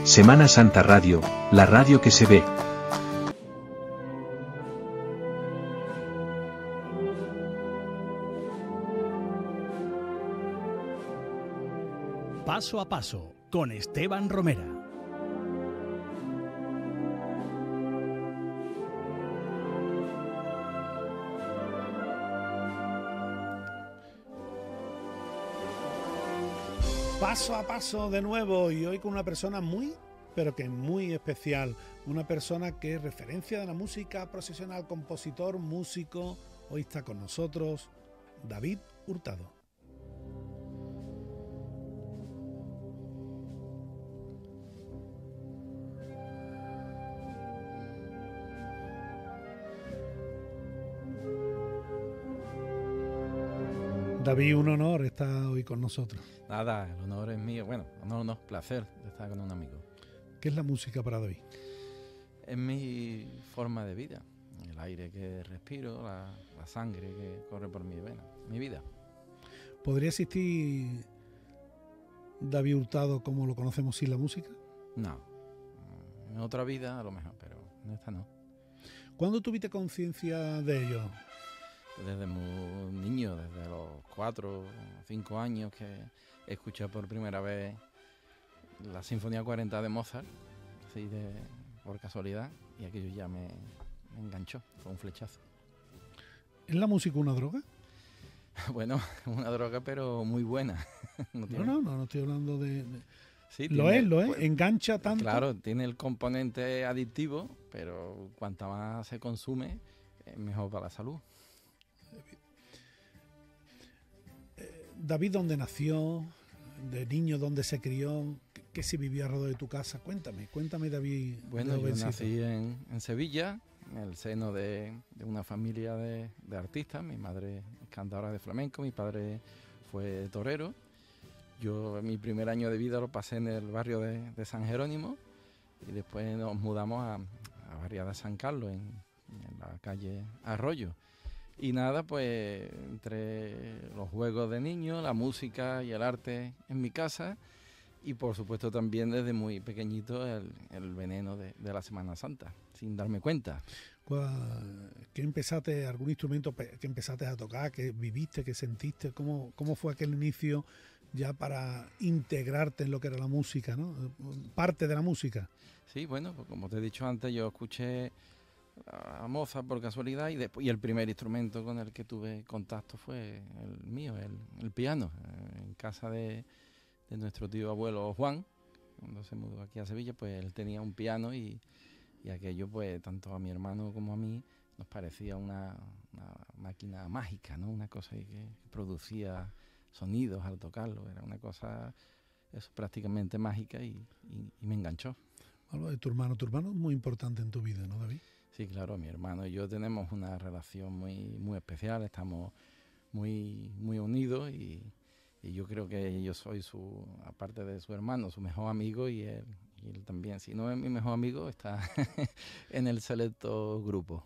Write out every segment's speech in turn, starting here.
Semana Santa Radio, la radio que se ve. Paso a paso, con Esteban Romera. Paso a paso de nuevo, y hoy con una persona muy, pero que muy especial. Una persona que es referencia de la música profesional, compositor, músico. Hoy está con nosotros David Hurtado. David, un honor estar hoy con nosotros. Nada, el honor es mío. Bueno, no, placer de estar con un amigo. ¿Qué es la música para David? Es mi forma de vida, el aire que respiro, la sangre que corre por mi vena, mi vida. ¿Podría existir David Hurtado como lo conocemos sin la música? No, en otra vida a lo mejor, pero en esta no. ¿Cuándo tuviste conciencia de ello? Desde muy niño, desde los 4 o 5 años que escuché por primera vez la Sinfonía 40 de Mozart, así por casualidad, y aquello ya me enganchó, fue un flechazo. ¿Es la música una droga? Bueno, una droga pero muy buena. No estoy hablando de... Sí, lo es, engancha tanto. Claro, tiene el componente adictivo, pero cuanta más se consume, es mejor para la salud. David, ¿dónde nació? ¿De niño dónde se crió? ¿Qué se vivía alrededor de tu casa? Cuéntame, David. Bueno, yo nací en Sevilla, en el seno de una familia de artistas. Mi madre es cantadora de flamenco, mi padre fue torero. Yo mi primer año de vida lo pasé en el barrio de San Jerónimo y después nos mudamos a Barriada de San Carlos, en la calle Arroyo. Y nada, pues entre los juegos de niños, la música y el arte en mi casa, y por supuesto también desde muy pequeñito el veneno de la Semana Santa, sin darme cuenta. ¿Qué empezaste, algún instrumento que empezaste a tocar, que viviste, que sentiste? ¿Cómo fue aquel inicio ya para integrarte en lo que era la música, ¿no? Parte de la música. Sí, bueno, pues como te he dicho antes, yo escuché a Mozart por casualidad y el primer instrumento con el que tuve contacto fue el mío, el piano, en casa de nuestro tío abuelo Juan. Cuando se mudó aquí a Sevilla, pues él tenía un piano y aquello, pues tanto a mi hermano como a mí nos parecía una máquina mágica, ¿no? Una cosa que producía sonidos al tocarlo, era una cosa prácticamente mágica y me enganchó. Hablo de tu hermano es muy importante en tu vida, ¿no, David? Sí, claro, mi hermano y yo tenemos una relación muy especial, estamos muy unidos y yo creo que yo soy aparte de su hermano, su mejor amigo y él también. Si no es mi mejor amigo, está en el selecto grupo.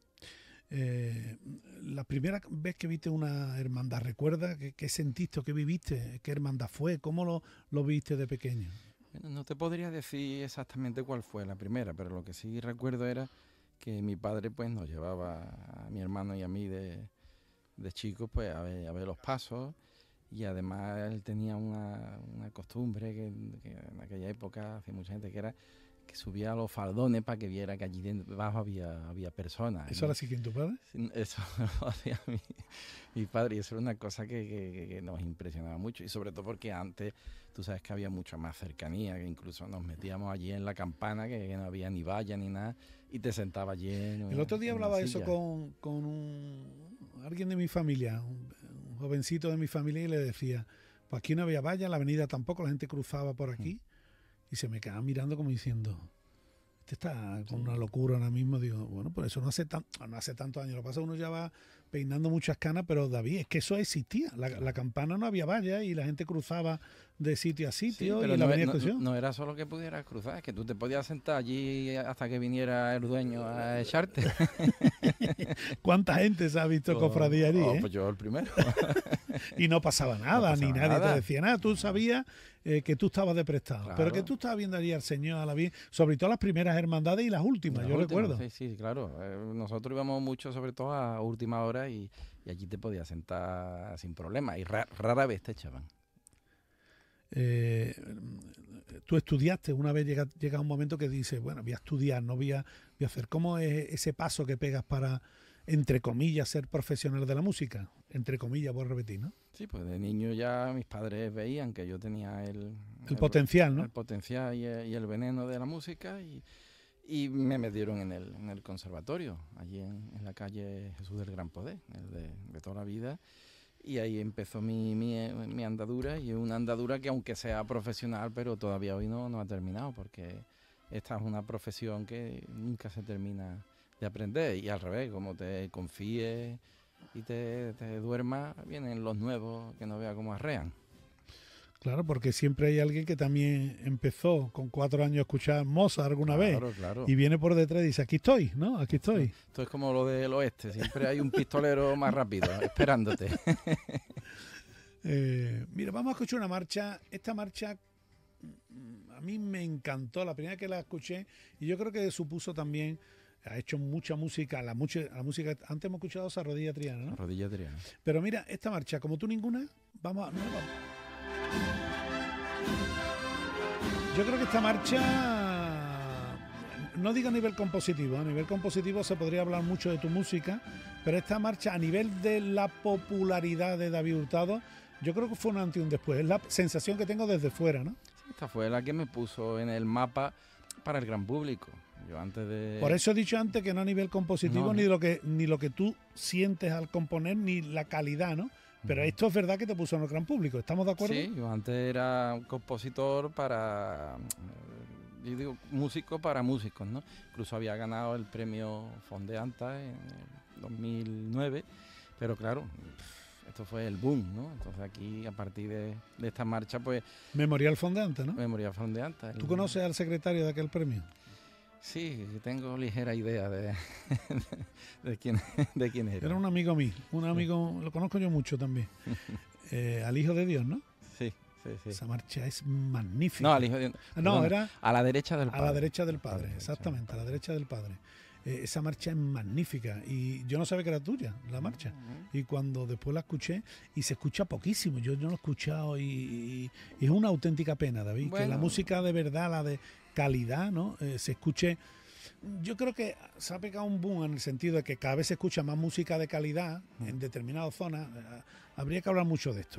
La primera vez que viste una hermandad, ¿recuerdas qué sentiste o qué viviste? ¿Qué hermandad fue? ¿Cómo lo viste de pequeño? Bueno, no te podría decir exactamente cuál fue la primera, pero lo que sí recuerdo era que mi padre pues nos llevaba a mi hermano y a mí de chicos pues a ver los pasos, y además él tenía una costumbre que en aquella época hacía mucha gente, que era que subía a los faldones para que viera que allí debajo había personas. ¿Eso lo hacía tu padre? Eso lo hacía mi padre, y eso era una cosa que nos impresionaba mucho, y sobre todo porque antes tú sabes que había mucha más cercanía, que incluso nos metíamos allí en la campana, que no había ni valla ni nada, y te sentabas allí el otro día hablaba eso con alguien de mi familia, un jovencito de mi familia, y le decía, pues aquí no había valla, en la avenida tampoco, la gente cruzaba por aquí, y se me quedaba mirando como diciendo, este está con una locura ahora mismo. Digo, bueno, por eso no hace tantos años. Lo que pasa es que uno ya va peinando muchas canas, pero David, es que eso existía. La campana no había valla y la gente cruzaba de sitio a sitio. Sí, pero y no era solo que pudieras cruzar, es que tú te podías sentar allí hasta que viniera el dueño a echarte. ¿Cuánta gente se ha visto cofradía allí? Pues yo el primero. y no pasaba nada, pasaba ni nadie nada. te decía nada. Tú sabías que tú estabas de prestado, Claro. pero que tú estabas viendo allí al Señor, a la Virgen, sobre todo las primeras hermandades y las últimas, Las yo últimas, recuerdo. Sí, claro. Nosotros íbamos mucho, sobre todo a última hora, y allí te podías sentar sin problema. Y rara vez te echaban. Tú estudiaste, una vez llega un momento que dices, bueno, voy a estudiar, no voy a hacer. ¿Cómo es ese paso que pegas para, entre comillas, ser profesional de la música? Entre comillas, voy a repetir, ¿no? Sí, pues de niño ya mis padres veían que yo tenía el potencial, ¿no? El potencial y el veneno de la música, y me metieron en el conservatorio, allí en la calle Jesús del Gran Poder, el de toda la vida. Y ahí empezó mi andadura, y una andadura que, aunque sea profesional, pero todavía hoy no ha terminado, porque esta es una profesión que nunca se termina de aprender, y al revés, como te confíes y te duermas, vienen los nuevos que no veas cómo arrean. Claro, porque siempre hay alguien que también empezó con 4 años a escuchar Mozart alguna vez. Claro. Y viene por detrás y dice, aquí estoy, ¿no? Aquí estoy. Esto es como lo del oeste, siempre hay un pistolero más rápido, esperándote. Mira, vamos a escuchar una marcha. Esta marcha a mí me encantó, la primera que la escuché, y yo creo que supuso también, ha hecho mucha música, la música, antes hemos escuchado esa Rodilla Triana, ¿no? Rodilla Triana. Pero mira, esta marcha, como tú ninguna, vamos. Yo creo que esta marcha, no digo a nivel compositivo se podría hablar mucho de tu música, pero esta marcha a nivel de la popularidad de David Hurtado, yo creo que fue un antes y un después, es la sensación que tengo desde fuera, ¿no? Sí, esta fue la que me puso en el mapa para el gran público. Yo antes de... Por eso he dicho antes que no a nivel compositivo, No. ni lo que tú sientes al componer, ni la calidad, ¿no? Pero esto es verdad que te puso en el gran público, ¿estamos de acuerdo? Sí, yo antes era un compositor para... yo digo músico para músicos, ¿no? Incluso había ganado el premio Fondeanta en el 2009, pero claro, esto fue el boom, ¿no? Entonces aquí, a partir de esta marcha, pues... Memorial Fondeanta, ¿no? Memorial Fondeanta. ¿Tú conoces al secretario de aquel premio? Sí, tengo ligera idea de quién era. Era un amigo mío, lo conozco yo mucho también. Al Hijo de Dios, ¿no? Sí. Esa marcha es magnífica. No, al Hijo de Dios. No, era a la derecha del a Padre. la derecha del Padre, exactamente, a la derecha del Padre. Esa marcha es magnífica y yo no sabía que era tuya, la marcha. Y cuando después la escuché, y se escucha poquísimo, yo no lo he escuchado y es una auténtica pena, David, que la música de verdad, la de calidad, ¿no? Se escuche. Yo creo que se ha pegado un boom en el sentido de que cada vez se escucha más música de calidad en determinadas zonas. Habría que hablar mucho de esto,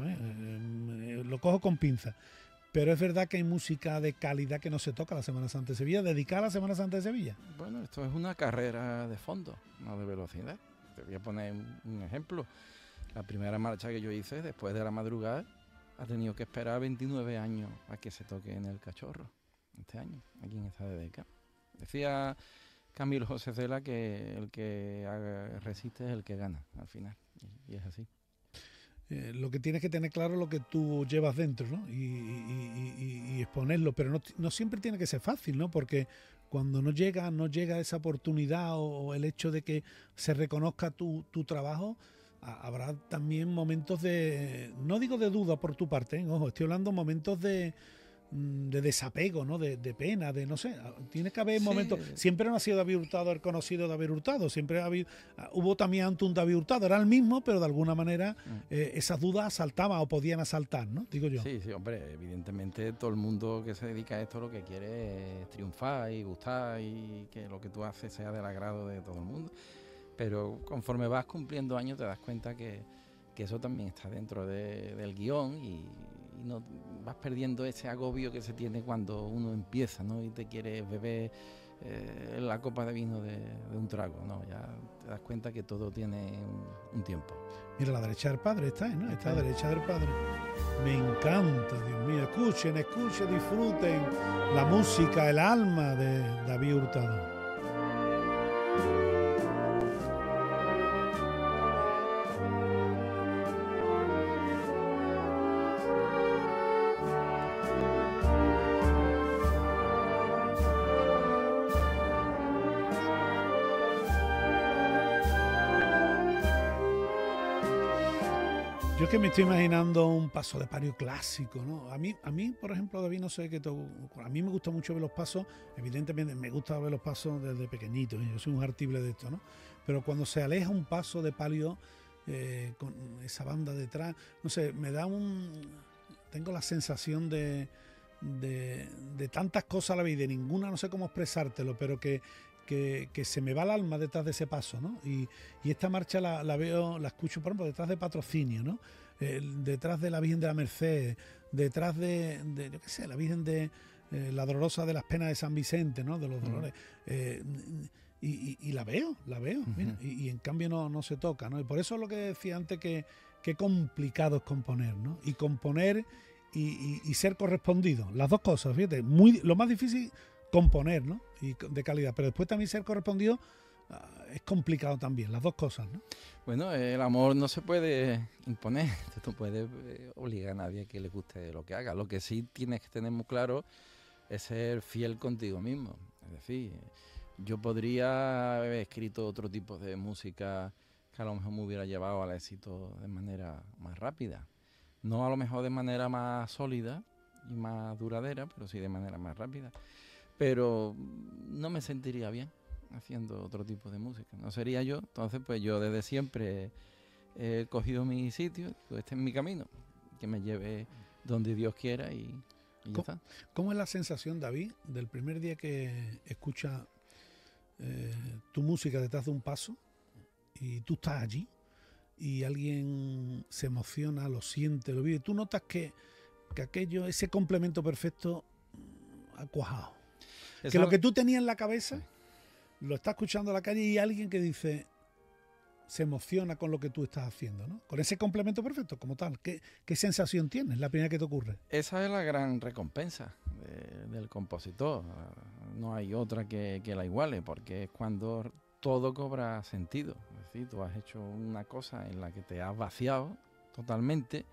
lo cojo con pinzas. Pero es verdad que hay música de calidad que no se toca la Semana Santa de Sevilla, dedicada a la Semana Santa de Sevilla. Bueno, esto es una carrera de fondo, no de velocidad. Te voy a poner un ejemplo. La primera marcha que yo hice después de la madrugada ha tenido que esperar 29 años a que se toque en el Cachorro, este año, aquí en esta DDK. Decía Camilo José Cela que el que resiste es el que gana al final, y es así. Lo que tienes que tener claro es lo que tú llevas dentro, ¿no? Y exponerlo, pero no siempre tiene que ser fácil, ¿no? Porque cuando no llega esa oportunidad o el hecho de que se reconozca tu trabajo, habrá también momentos no digo de duda por tu parte, ¿eh? Ojo, estoy hablando momentos de desapego, ¿no? De pena, de no sé, tiene que haber momentos. Siempre no ha sido David Hurtado el conocido David Hurtado, siempre hubo también antes un David Hurtado, era el mismo, pero de alguna manera esas dudas asaltaban o podían asaltar, ¿no? Digo yo. Sí, hombre, evidentemente todo el mundo que se dedica a esto lo que quiere es triunfar y gustar y que lo que tú haces sea del agrado de todo el mundo, pero conforme vas cumpliendo años te das cuenta que eso también está dentro del guión y no vas perdiendo ese agobio que se tiene cuando uno empieza, ¿no? Y te quieres beber la copa de vino de un trago, ¿no? Ya te das cuenta que todo tiene un tiempo. Mira, la derecha del Padre está ahí, ¿no? Está a la derecha del Padre. Me encanta, Dios mío. Escuchen, disfruten la música, el alma de David Hurtado. Yo es que me estoy imaginando un paso de palio clásico, ¿no? A mí, por ejemplo, David, no sé qué a mí me gusta mucho ver los pasos. Evidentemente me gusta ver los pasos desde pequeñito, yo soy un artible de esto, ¿no? Pero cuando se aleja un paso de palio con esa banda detrás, no sé, tengo la sensación de tantas cosas a la vida, y de ninguna, no sé cómo expresártelo, pero que se me va el alma detrás de ese paso, ¿no? Y esta marcha la veo, la escucho, por ejemplo, detrás de Patrocinio, ¿no? Detrás de la Virgen de la Merced, detrás de yo qué sé, la Virgen de la Dolorosa de las Penas de San Vicente, ¿no? De los Dolores. Y la veo, mira, y en cambio no se toca, ¿no? Y por eso es lo que decía antes, que complicado es componer, ¿no? Y componer y ser correspondido, las dos cosas, fíjate, lo más difícil, componer, ¿no? Y de calidad, pero después también ser correspondido es complicado también, las dos cosas, ¿no? Bueno, el amor no se puede imponer, tú no puedes obligar a nadie a que le guste lo que haga. Lo que sí tienes que tener muy claro es ser fiel contigo mismo. Es decir, yo podría haber escrito otro tipo de música que a lo mejor me hubiera llevado al éxito de manera más rápida. No a lo mejor de manera más sólida y más duradera, pero sí de manera más rápida. Pero no me sentiría bien haciendo otro tipo de música, no sería yo. Entonces pues yo desde siempre he cogido mi sitio, digo, este es mi camino, que me lleve donde Dios quiera y ya está. ¿Cómo es la sensación, David, del primer día que escuchas tu música detrás de un paso y tú estás allí y alguien se emociona, lo siente, lo vive? Tú notas que aquello, ese complemento perfecto ha cuajado. Que lo que tú tenías en la cabeza, lo está escuchando a la calle y alguien que dice, se emociona con lo que tú estás haciendo, ¿no? Con ese complemento perfecto como tal. ¿Qué sensación tienes la primera que te ocurre? Esa es la gran recompensa del compositor. No hay otra que la iguale, porque es cuando todo cobra sentido. Es decir, tú has hecho una cosa en la que te has vaciado totalmente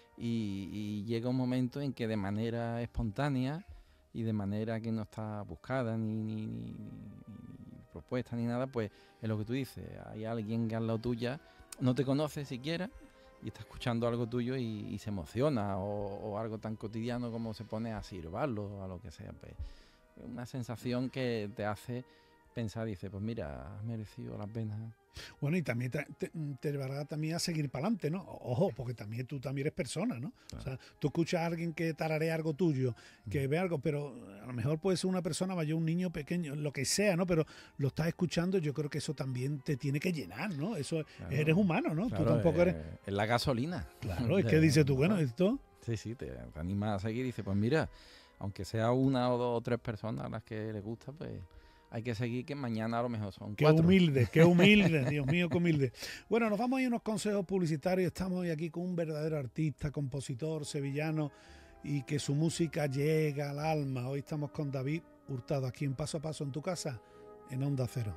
y llega un momento en que de manera espontánea y de manera que no está buscada ni propuesta ni nada, pues es lo que tú dices, hay alguien que al lado tuya no te conoce siquiera y está escuchando algo tuyo y se emociona, o algo tan cotidiano como se pone a silbarlo o a lo que sea, pues una sensación que te hace pensar, dice, pues mira, has merecido la pena. Bueno, y también te llevará también a seguir para adelante, ¿no? Ojo, porque tú también eres persona, ¿no? Claro. O sea, tú escuchas a alguien que tararea algo tuyo, que ve algo, pero a lo mejor puede ser una persona mayor, un niño pequeño, lo que sea, ¿no? Pero lo estás escuchando, yo creo que eso también te tiene que llenar, ¿no? Eso, claro, eres humano, ¿no? Claro, tú tampoco eres... Es la gasolina. Claro, es que dices tú, bueno, ¿esto? Sí, te anima a seguir y dices, pues mira, aunque sea una o dos o tres personas a las que les gusta, pues hay que seguir, que mañana a lo mejor son 4. Qué humilde, Dios mío, qué humilde. Bueno, nos vamos a ir a unos consejos publicitarios. Estamos hoy aquí con un verdadero artista, compositor sevillano, y que su música llega al alma. Hoy estamos con David Hurtado, aquí en Paso a Paso en tu casa, en Onda Cero.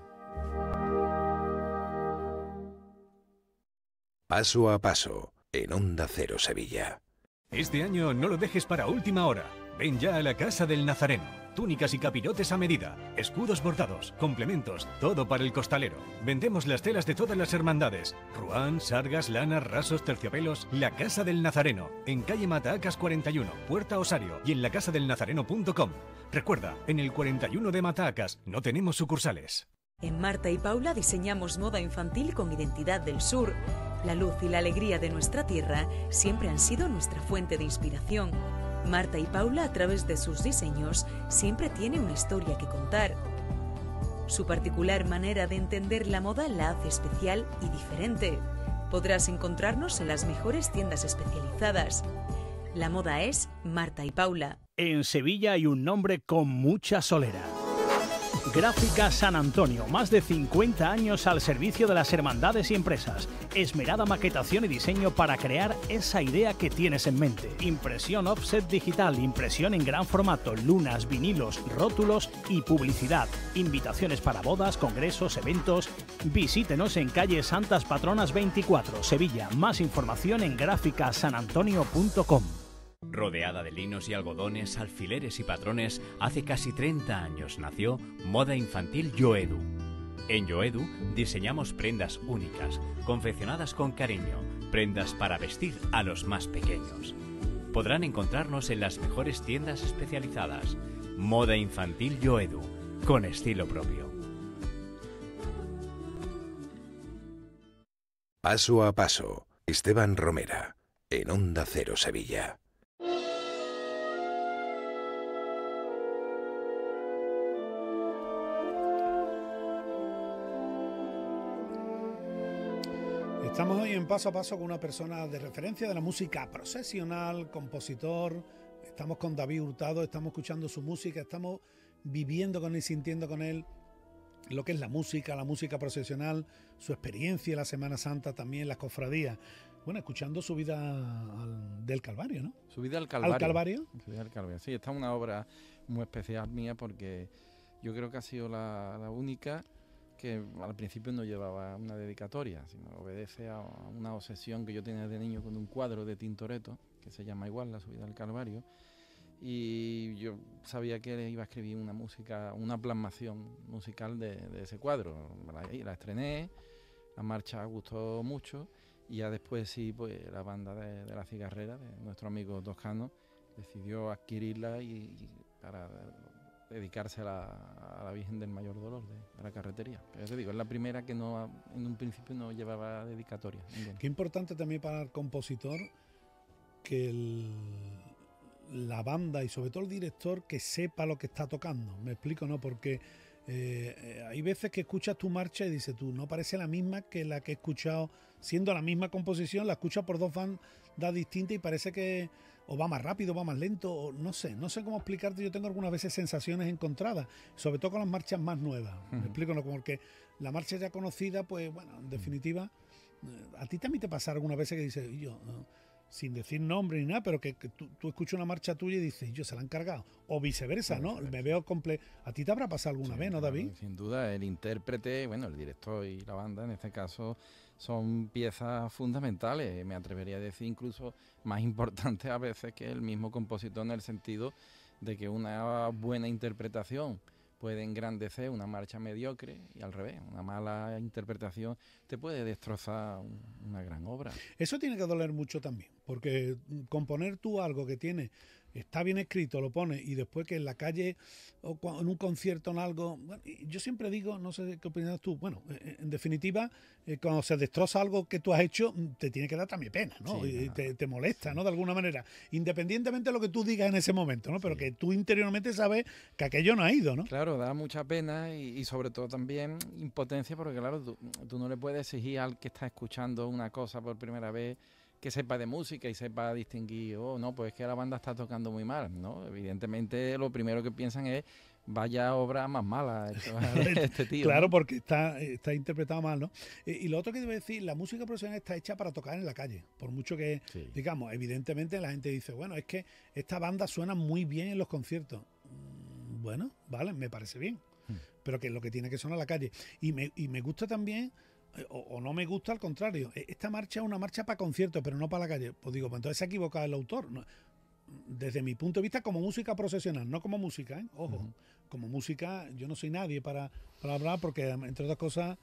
Paso a Paso, en Onda Cero Sevilla. Este año no lo dejes para última hora. Ven ya a la Casa del Nazareno. Túnicas y capirotes a medida, escudos bordados, complementos, todo para el costalero. Vendemos las telas de todas las hermandades: ruán, sargas, lanas, rasos, terciopelos. La Casa del Nazareno, en calle Matahacas 41, Puerta Osario, y en lacasadelnazareno.com. Recuerda, en el 41 de Matahacas no tenemos sucursales. En Marta y Paula diseñamos moda infantil con identidad del sur. La luz y la alegría de nuestra tierra siempre han sido nuestra fuente de inspiración. Marta y Paula, a través de sus diseños, siempre tiene una historia que contar. Su particular manera de entender la moda la hace especial y diferente. Podrás encontrarnos en las mejores tiendas especializadas. La moda es Marta y Paula. En Sevilla hay un nombre con mucha solera. Gráfica San Antonio, más de 50 años al servicio de las hermandades y empresas. Esmerada maquetación y diseño para crear esa idea que tienes en mente. Impresión offset digital, impresión en gran formato, lunas, vinilos, rótulos y publicidad. Invitaciones para bodas, congresos, eventos. Visítenos en calle Santas Patronas 24, Sevilla. Más información en gráficasanantonio.com. Rodeada de linos y algodones, alfileres y patrones, hace casi 30 años nació Moda Infantil Yoedu. En Yoedu diseñamos prendas únicas, confeccionadas con cariño, prendas para vestir a los más pequeños. Podrán encontrarnos en las mejores tiendas especializadas. Moda infantil Yoedu, con estilo propio. Paso a paso, Esteban Romera, en Onda Cero Sevilla. Estamos hoy en Paso a Paso con una persona de referencia de la música procesional, compositor. Estamos con David Hurtado, estamos escuchando su música, estamos viviendo con él, sintiendo con él lo que es la música procesional, su experiencia en la Semana Santa, también las cofradías. Bueno, escuchando su vida del Calvario, ¿no? Su vida al Calvario. ¿Al Calvario? Su vida al Calvario. Sí, esta es una obra muy especial mía porque yo creo que ha sido la única que al principio no llevaba una dedicatoria, sino obedece a una obsesión que yo tenía de niño con un cuadro de Tintoretto, que se llama igual, La subida al Calvario, y yo sabía que iba a escribir una música, una plasmación musical de ese cuadro. La estrené, la marcha gustó mucho, y ya después sí, pues la banda de La Cigarrera, de nuestro amigo Toscano, decidió adquirirla y para dedicarse a la Virgen del Mayor Dolor de la Carretería. Pero te digo, es la primera que no en un principio no llevaba dedicatoria. Qué importante también para el compositor que la banda y sobre todo el director que sepa lo que está tocando. Me explico, ¿no? Porque hay veces que escuchas tu marcha y dices tú, no parece la misma que la que he escuchado, siendo la misma composición, la escuchas por dos bandas distintas y parece que o va más rápido, va más lento, o no sé cómo explicarte. Yo tengo algunas veces sensaciones encontradas, sobre todo con las marchas más nuevas. Me explico, ¿no? Como que la marcha ya conocida, pues bueno, en definitiva, a ti también te pasa algunas veces que dices, yo, sin decir nombre ni nada, pero que tú escuchas una marcha tuya y dices, yo se la han cargado, o viceversa, ¿no? Me veo completo. ¿A ti te habrá pasado alguna vez, no, David? Sin duda, el intérprete, bueno, el director y la banda, en este caso, son piezas fundamentales, me atrevería a decir incluso más importantes a veces que el mismo compositor, en el sentido de que una buena interpretación puede engrandecer una marcha mediocre y al revés, una mala interpretación te puede destrozar una gran obra. Eso tiene que doler mucho también, porque componer tú algo que está bien escrito, lo pones, y después que en la calle o en un concierto en algo, bueno, yo siempre digo, no sé qué opinas tú, bueno, en definitiva, cuando se destroza algo que tú has hecho, te tiene que dar también pena, ¿no? Sí, y te molesta, sí, ¿no? De alguna manera, independientemente de lo que tú digas en ese momento, ¿no? Pero sí, que tú interiormente sabes que aquello no ha ido, ¿no? Claro, da mucha pena y sobre todo también impotencia, porque claro, tú no le puedes exigir al que está escuchando una cosa por primera vez que sepa de música y sepa distinguir, no, pues es que la banda está tocando muy mal, ¿no? Evidentemente lo primero que piensan es, vaya obra más mala este tío. Claro, ¿no? Porque está interpretado mal, ¿no? Y lo otro que debo decir, la música profesional está hecha para tocar en la calle, por mucho que, sí, digamos, evidentemente la gente dice, bueno, es que esta banda suena muy bien en los conciertos. Bueno, vale, me parece bien, pero que lo que tiene que sonar en la calle. Y me gusta también, o no me gusta, al contrario, esta marcha es una marcha para conciertos, pero no para la calle. Pues digo, pues entonces se ha equivocado el autor. No, desde mi punto de vista, como música procesional, no como música, ¿eh? Ojo, como música, yo no soy nadie para hablar, porque entre otras cosas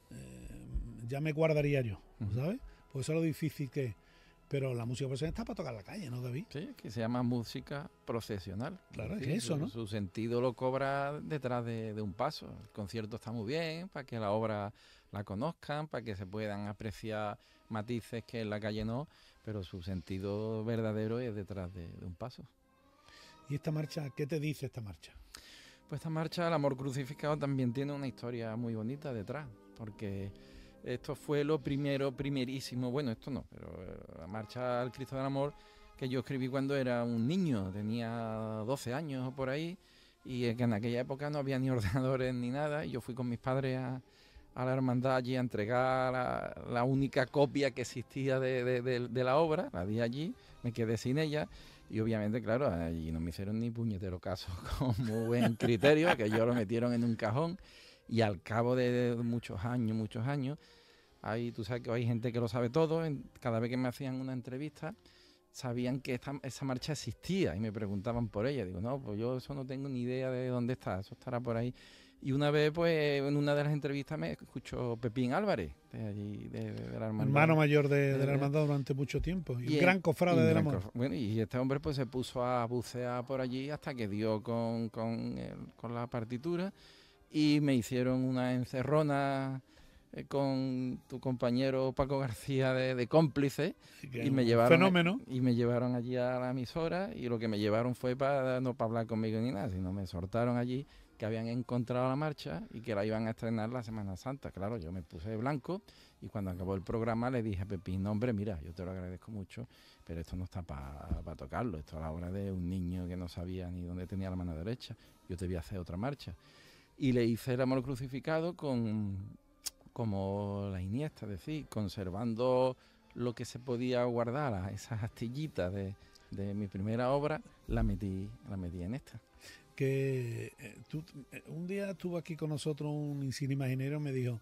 ya me guardaría yo, ¿sabes? Pues eso es lo difícil que es. Pero la música profesional está para tocar la calle, ¿no, David? Sí, que se llama música procesional. Claro, es eso, ¿no? Su sentido lo cobra detrás de un paso. El concierto está muy bien, para que la obra la conozcan, para que se puedan apreciar matices que en la calle no, pero su sentido verdadero es detrás de un paso. ¿Y esta marcha, qué te dice esta marcha? Pues esta marcha, El amor crucificado, también tiene una historia muy bonita detrás, porque esto fue lo primerísimo, bueno, esto no, pero la marcha al Cristo del Amor que yo escribí cuando era un niño, tenía 12 años o por ahí, y que en aquella época no había ni ordenadores ni nada, y yo fui con mis padres a la hermandad allí a entregar la única copia que existía de la obra, la di allí, me quedé sin ella, y obviamente, claro, allí no me hicieron ni puñetero caso con muy buen criterio, que yo lo metieron en un cajón, y al cabo de muchos años, tú sabes que hay gente que lo sabe todo, cada vez que me hacían una entrevista, sabían que esa marcha existía y me preguntaban por ella. Digo, no, pues yo eso no tengo ni idea de dónde está, eso estará por ahí. Y una vez, pues, en una de las entrevistas me escuchó Pepín Álvarez, de allí, de la hermandad. Hermano mayor de la hermandad durante mucho tiempo. Y un gran cofrade del amor. Bueno, y este hombre pues se puso a bucear por allí hasta que dio con la partitura y me hicieron una encerrona con tu compañero Paco García de cómplice y me llevaron fenómeno. Y me llevaron allí a la emisora y lo que me llevaron fue no para hablar conmigo ni nada, sino me soltaron allí que habían encontrado la marcha y que la iban a estrenar la Semana Santa. Claro, yo me puse de blanco y cuando acabó el programa le dije a Pepín, no, hombre, mira, yo te lo agradezco mucho, pero esto no está para tocarlo, esto es la obra de un niño que no sabía ni dónde tenía la mano derecha, yo te voy a hacer otra marcha. Y le hice el Amor Crucificado como la Iniesta, es decir, conservando lo que se podía guardar, esas astillitas de mi primera obra, la metí en esta. Que un día estuvo aquí con nosotros un insigne imaginero, me dijo,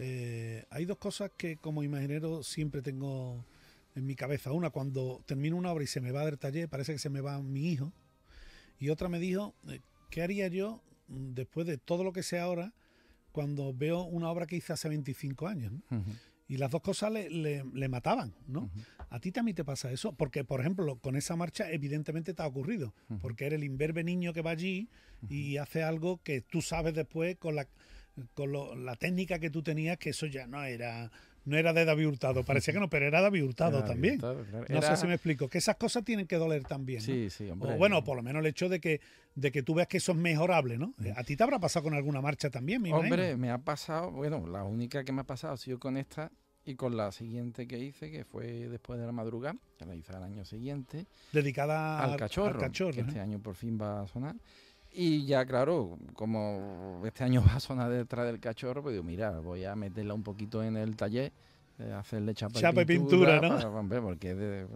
hay dos cosas que como imaginero siempre tengo en mi cabeza. Una, cuando termino una obra y se me va del taller, parece que se me va mi hijo. Y otra me dijo, ¿qué haría yo después de todo lo que sé ahora cuando veo una obra que hice hace 25 años? ¿no? Uh-huh. Y las dos cosas le mataban, ¿no? Uh-huh. ¿A ti también te pasa eso? Porque, por ejemplo, con esa marcha evidentemente te ha ocurrido, uh-huh. porque eres el imberbe niño que va allí uh-huh. y hace algo que tú sabes después con la técnica que tú tenías, que eso ya no era de David Hurtado, parecía que no, pero era David Hurtado también. Hurtado, claro. No sé si me explico, que esas cosas tienen que doler también, ¿no? Sí, sí, hombre. O bueno, por lo menos el hecho de que tú veas que eso es mejorable, ¿no? ¿A ti te habrá pasado con alguna marcha también, me imagino? Hombre, me ha pasado, bueno, la única que me ha pasado ha sido con esta y con la siguiente que hice, que fue después de la madrugada, que la hice al año siguiente. Dedicada al cachorro, que este año por fin va a sonar. Y ya, claro, como este año va a sonar detrás del cachorro, pues digo, mira, voy a meterla un poquito en el taller, hacerle chapa y pintura, ¿no? Hombre, porque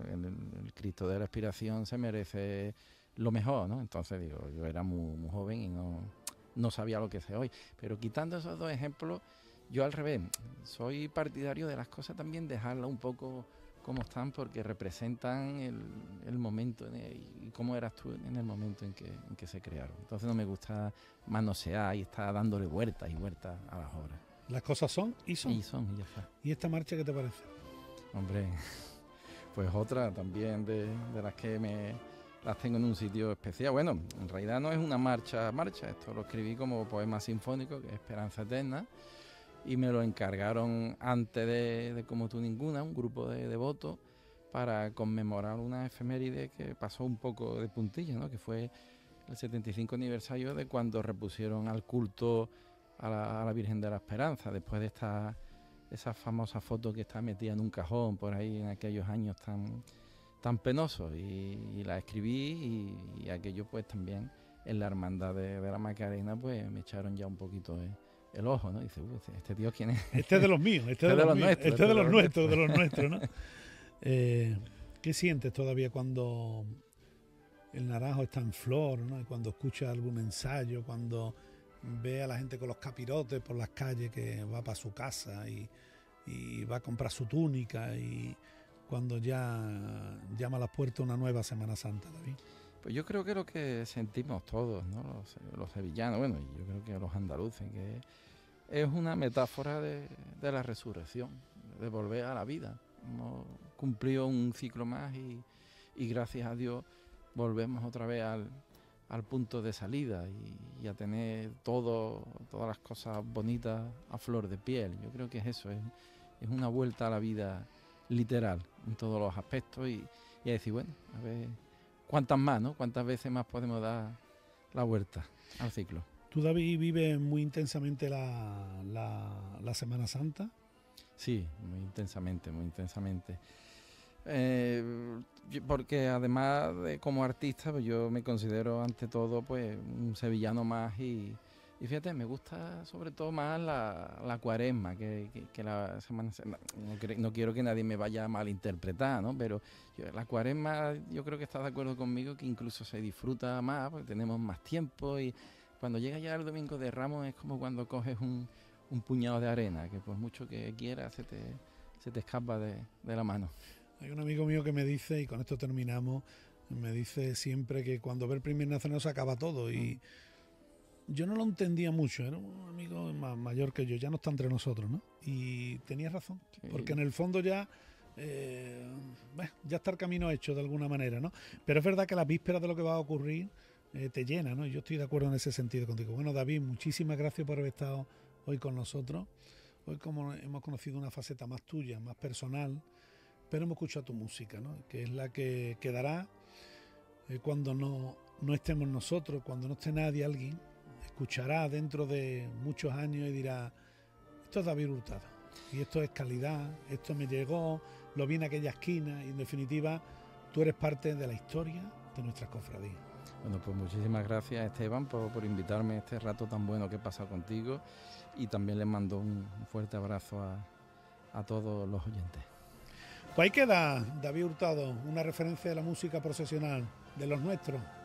el Cristo de la Expiración se merece lo mejor, ¿no? Entonces, digo, yo era muy joven y no sabía lo que sé hoy. Pero quitando esos dos ejemplos, yo al revés, soy partidario de las cosas también, dejarlas un poco como están, porque representan el momento y cómo eras tú en el momento en que se crearon. Entonces no me gusta manosear y estar dándole vueltas y vueltas a las obras. Las cosas son y son. Y son, y ya está. ¿Y esta marcha qué te parece? Hombre, pues otra también de las que las tengo en un sitio especial. Bueno, en realidad no es una marcha, esto lo escribí como poema sinfónico, que es Esperanza Eterna, y me lo encargaron antes de Como tú ninguna, un grupo de devotos, para conmemorar una efeméride que pasó un poco de puntilla, ¿no? Que fue el 75 aniversario de cuando repusieron al culto a la Virgen de la Esperanza, después de esa famosa foto que está metida en un cajón por ahí en aquellos años tan penosos, y la escribí y aquello pues también en la hermandad de la Macarena pues me echaron ya un poquito el ojo, ¿no? Dice, ¿este tío quién es? Este es de los míos, este es de los nuestros, este es de los nuestros, ¿no? ¿Qué sientes todavía cuando el naranjo está en flor, ¿no? Y cuando escuchas algún ensayo, cuando ve a la gente con los capirotes por las calles que va para su casa y va a comprar su túnica, y cuando ya llama a las puertas una nueva Semana Santa, David? Pues yo creo que lo que sentimos todos, ¿no? Los sevillanos, bueno, y yo creo que los andaluces, que es una metáfora de la resurrección, de volver a la vida. Hemos cumplido un ciclo más y gracias a Dios volvemos otra vez al punto de salida y a tener todas las cosas bonitas a flor de piel. Yo creo que es eso, es una vuelta a la vida literal en todos los aspectos y a decir, bueno, a ver cuántas más, ¿no? Cuántas veces más podemos dar la vuelta al ciclo. ¿Tú, David, vives muy intensamente la Semana Santa? Sí, muy intensamente. Porque además de como artista, pues yo me considero ante todo pues un sevillano más y fíjate, me gusta sobre todo más la cuaresma que la Semana Santa. No quiero que nadie me vaya a malinterpretar, ¿no? Pero la cuaresma, yo creo que estás de acuerdo conmigo que incluso se disfruta más porque tenemos más tiempo, y cuando llega ya el Domingo de Ramos es como cuando coges un puñado de arena que por mucho que quieras se te escapa de la mano. Hay un amigo mío que me dice, y con esto terminamos, me dice siempre que cuando ve el primer nacional se acaba todo, y yo no lo entendía mucho, era un amigo más mayor que yo, ya no está entre nosotros, ¿no? Y tenía razón, sí. Porque en el fondo ya está el camino hecho de alguna manera, ¿no? Pero es verdad que la víspera de lo que va a ocurrir te llena, ¿no? Y yo estoy de acuerdo en ese sentido contigo. Bueno, David, muchísimas gracias por haber estado hoy con nosotros. Hoy como hemos conocido una faceta más tuya, más personal, pero hemos escuchado tu música, ¿no? Que es la que quedará cuando no estemos nosotros, cuando no esté nadie, alguien escuchará dentro de muchos años y dirá, esto es David Hurtado, y esto es calidad, esto me llegó, lo vi en aquella esquina, y en definitiva tú eres parte de la historia de nuestras cofradías. Bueno, pues muchísimas gracias, Esteban, por invitarme a este rato tan bueno que he pasado contigo, y también les mando un fuerte abrazo a todos los oyentes. Pues ahí queda David Hurtado, una referencia de la música procesional de los nuestros.